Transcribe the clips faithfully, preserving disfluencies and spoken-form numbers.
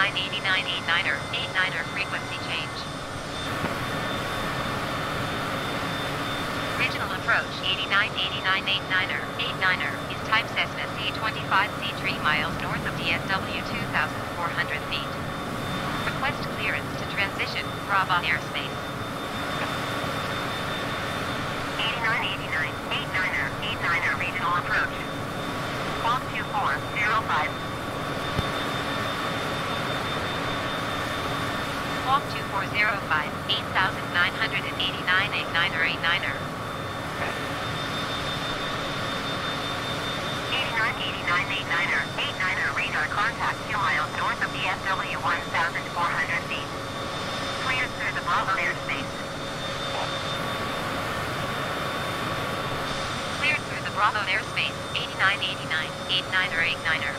eighty-nine eighty-nine eighty-niner, eighty-niner frequency change. Original approach eighty-nine eighty-nine eighty-niner, eighty-niner is type Cessna C twenty-five C three miles north of D F W two thousand four hundred feet. Request clearance to transition, Bravo airspace. eighty-nine eighty-nine, eighty-niner, eighty-niner regional approach. Squawk two four zero five. Squawk two four zero five, eight thousand nine hundred eighty-nine eighty-niner eighty-niner. eighty-nine eighty-nine eighty-niner, eighty-niner radar contact two miles north of D F W one thousand four hundred feet. Cleared through the Bravo airspace. Cleared through the Bravo airspace, eighty-nine eighty-nine, eighty-niner eighty-niner.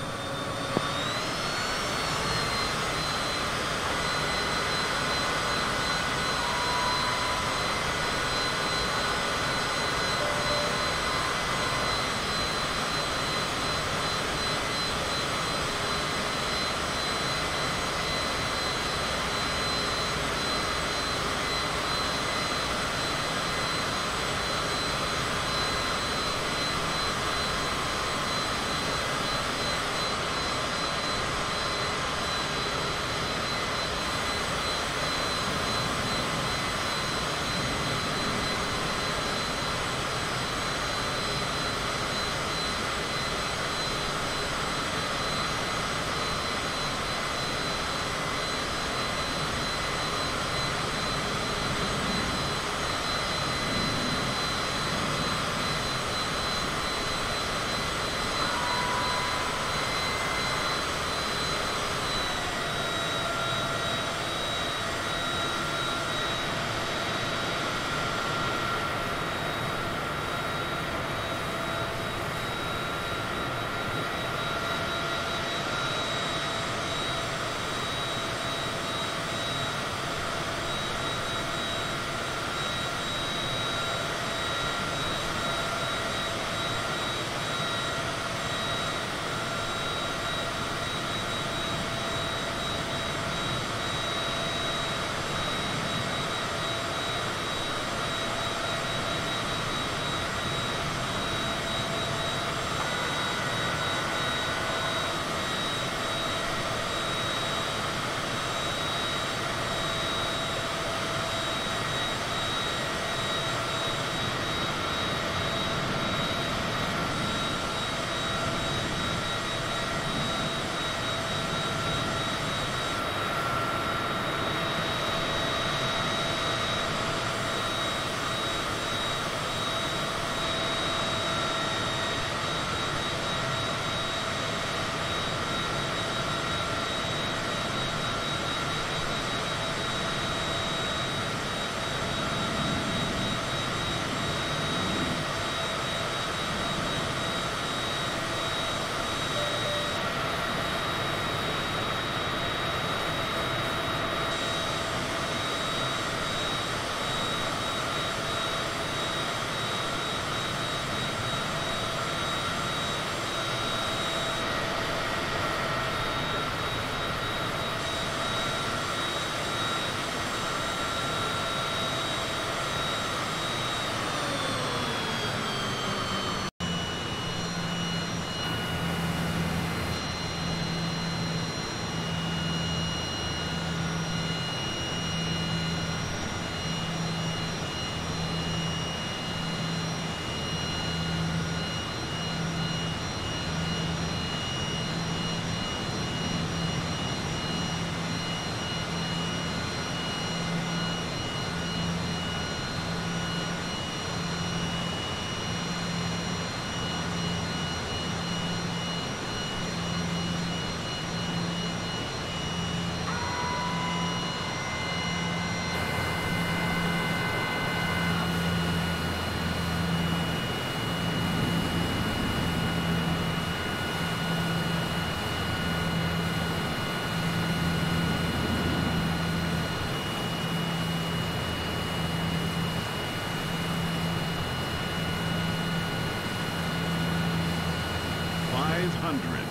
five hundred.